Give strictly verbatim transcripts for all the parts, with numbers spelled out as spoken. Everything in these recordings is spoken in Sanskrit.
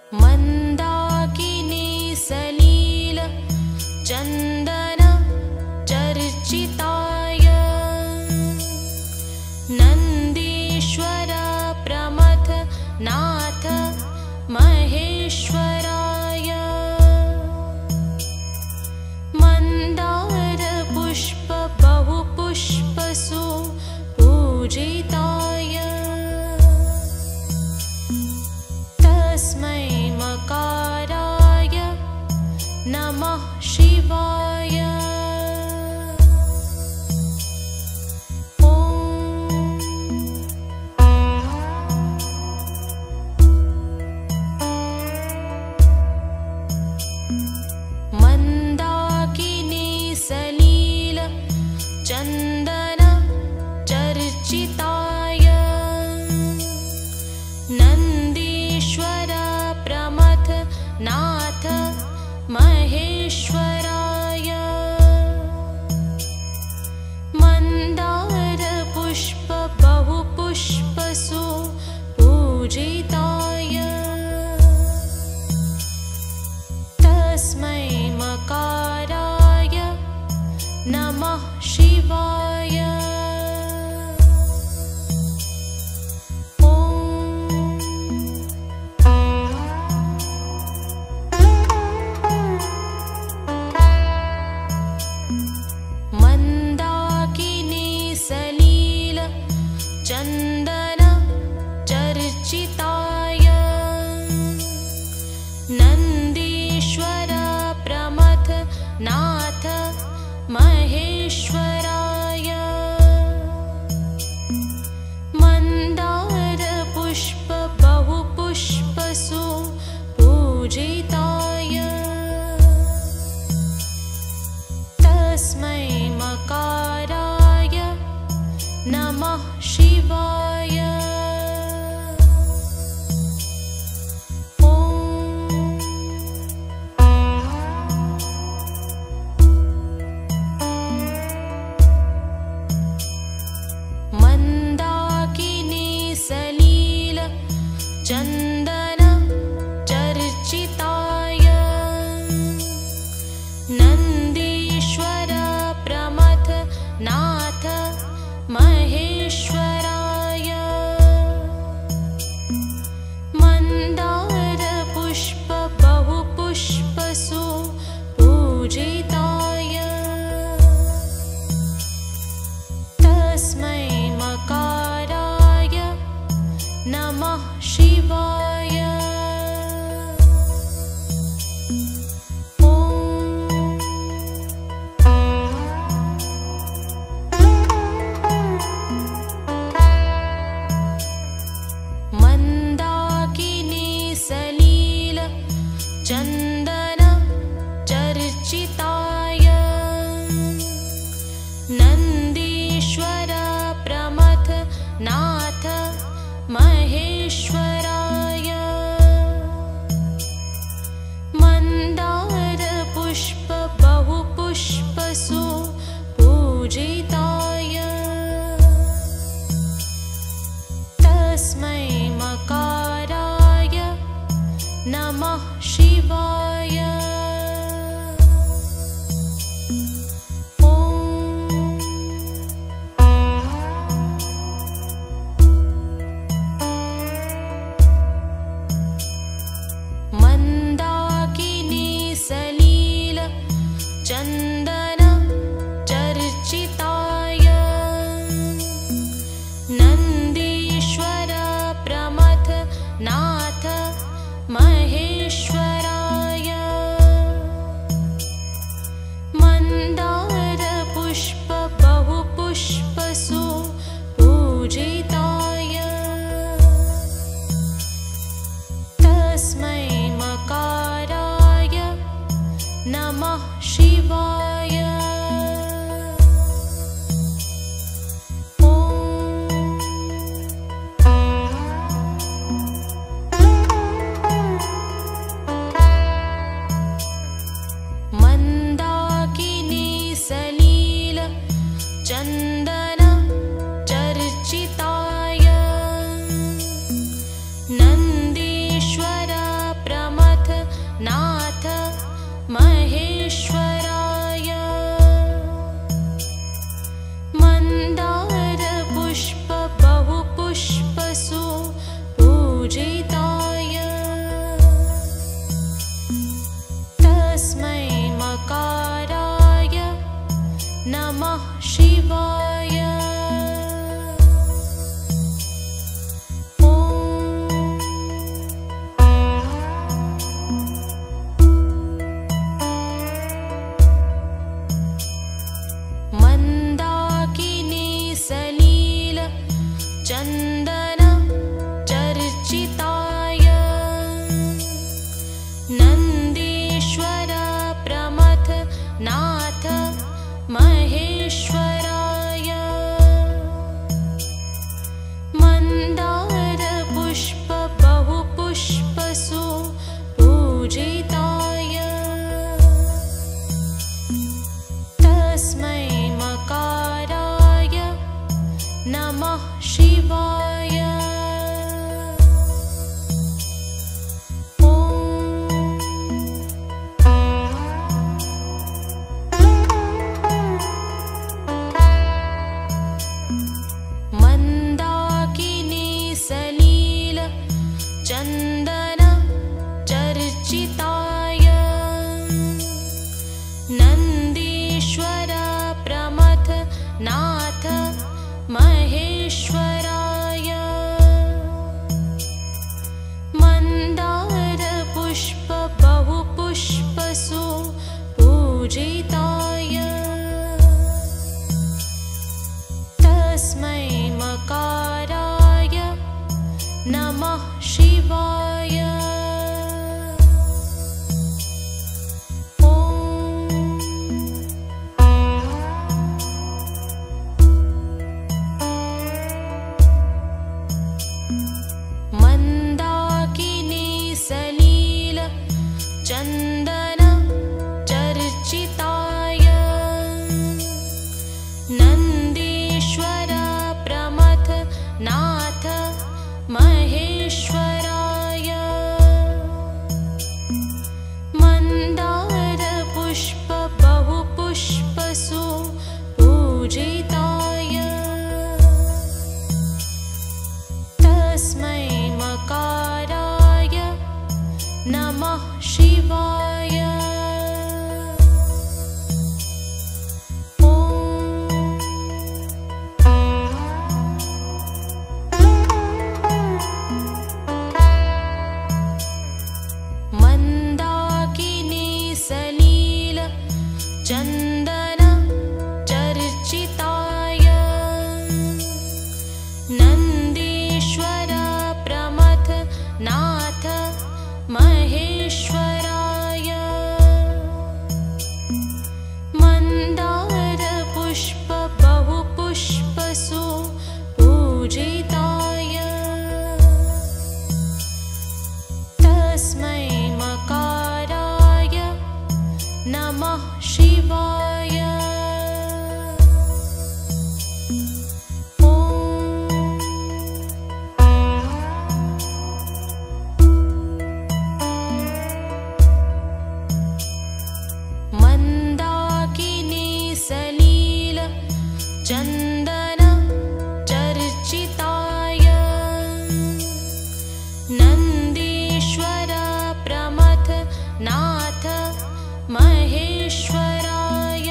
मन्दाकिनी सलील चन्दन चर्चिताय नन्दीश्वर प्रमथ नाथ महेश्वराय मन्दार पुष्प बहुपुष्पसु पूजिताय तस्मै मकाराय नमः शिवाय। मन्दाकिनी सलील चन्दन चर्चिताय नन्दीश्वर प्रमथ नाथ महेश्वराय मन्दार पुष्प बहुपुष्पसु पूजिताय तस्मै मकाराय नमः शिवाय। मन्दाकिनी सलील चन्दन चर्चिताय नन्दीश्वर प्रमथ नाथ महेश्वराय मन्दार पुष्प बहुपुष्पसु पूजिताय तस्मै मकाराय नमः शिवाय। मन्दाकिनी सलील चन्दन चर्चिताय नन्दीश्वर प्रमथ नाथ महेश्वराय मन्दार पुष्प बहुपुष्पसु पूजिताय तस्मै मकाराय नमः शिवाय। मन्दाकिनी सलील चन्दन चर्चिताय नन्दीश्वर प्रमथ नाथ महेश्वराय मन्दार पुष्प बहुपुष्पसु पूजिताय तस्मै मकाराय नमः शिवाय। चन्दन चर्चिताय नन्दीश्वर प्रमथ नाथ महेश्वराय मन्दार पुष्प बहुपुष्पसु पूजिताय तस्मै मकाराय नमः शिवाय। मन्दाकिनी सलील चन्दन चर्चिताय नन्दीश्वर प्रमथ नाथ महेश्वराय मन्दार पुष्प बहुपुष्पसु पूजिताय तस्मै मकाराय नमः शिवाय। मन्दाकिनी सलील चन्दन चर्चिताय नन्दीश्वर प्रमथ नाथ महेश्वराय मन्दार पुष्प बहुपुष्पसु पूजिताय तस्मै मकाराय नमः शिवाय। मन्दाकिनी सलील चन्दन चर्चिताय नन्दीश्वर प्रमथ नाथ महेश्वराय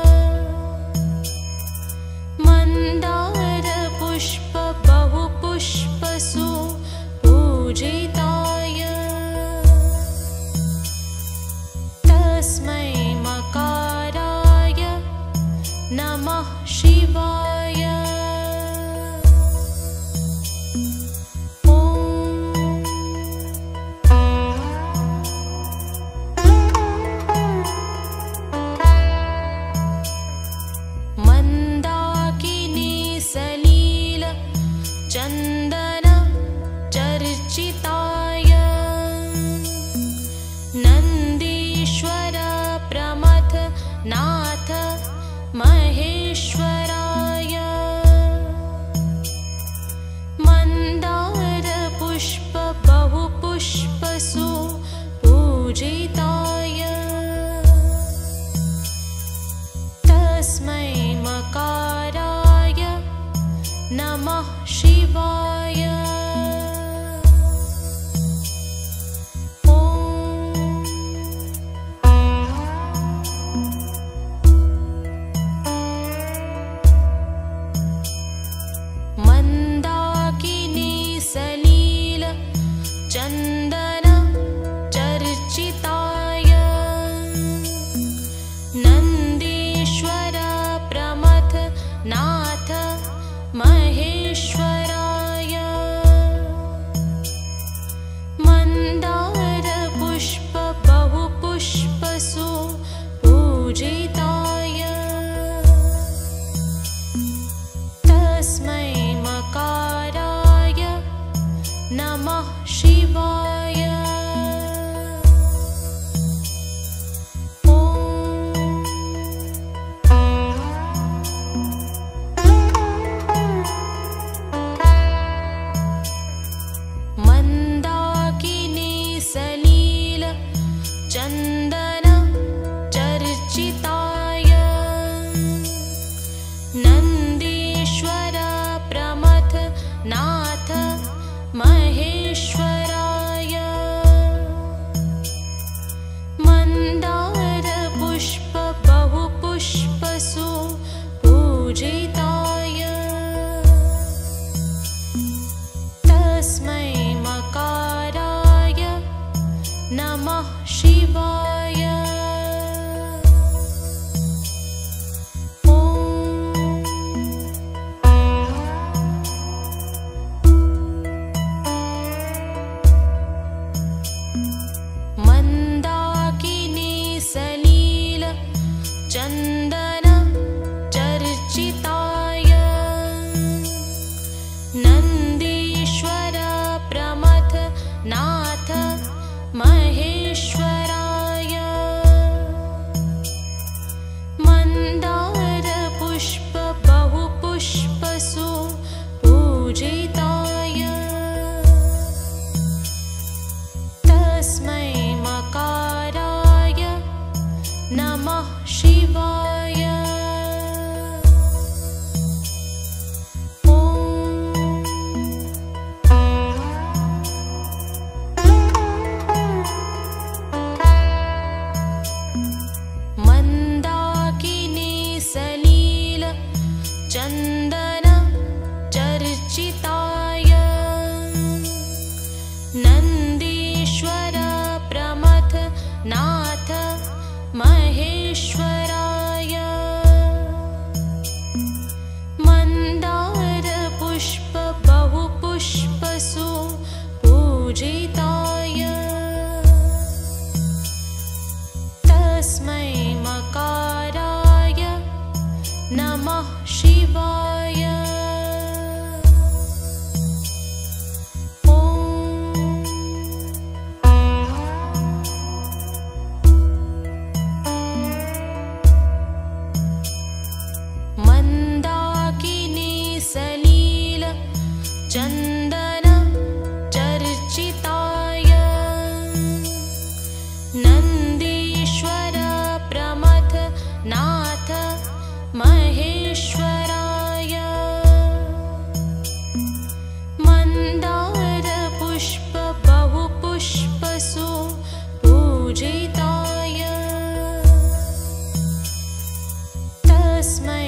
मन्दार पुष्प बहुपुष्पसु पूजिताय तस्मै मकाराय नमः शिवाय। मन्दाकिनी सलील चन्दन चर्चिताय नन्दीश्वर प्रमथ नाथ महेश्वराय मन्दार पुष्प बहुपुष्पसु पूजिताय तस्मै मकाराय नमः शिवाय। मन्दाकिनी सलील चन्दन चर्चिताय नन्दीश्वर प्रमथ नाथ महेश्वराय मन्दार पुष्प बहुपुष्पसु पूजिताय तस्मै मकाराय नमः शिवाय। मन्दाकिनी सलील चन्दन चर्चिताय नन्दीश्वर प्रमथ नाथ महेश्वरा नन्दीश्वर प्रमथ नाथ महेश्वराय मन्दार पुष्प बहुपुष्पसु पूजिताय तस्मै मकाराय नमः शिवाय। मन्दाकिनी सलील चन्दन चर्चिताय नन्दीश्वर प्रमथ नाथ महेश्वराय मन्दार पुष्प बहुपुष्पसु पूजिताय तस्मै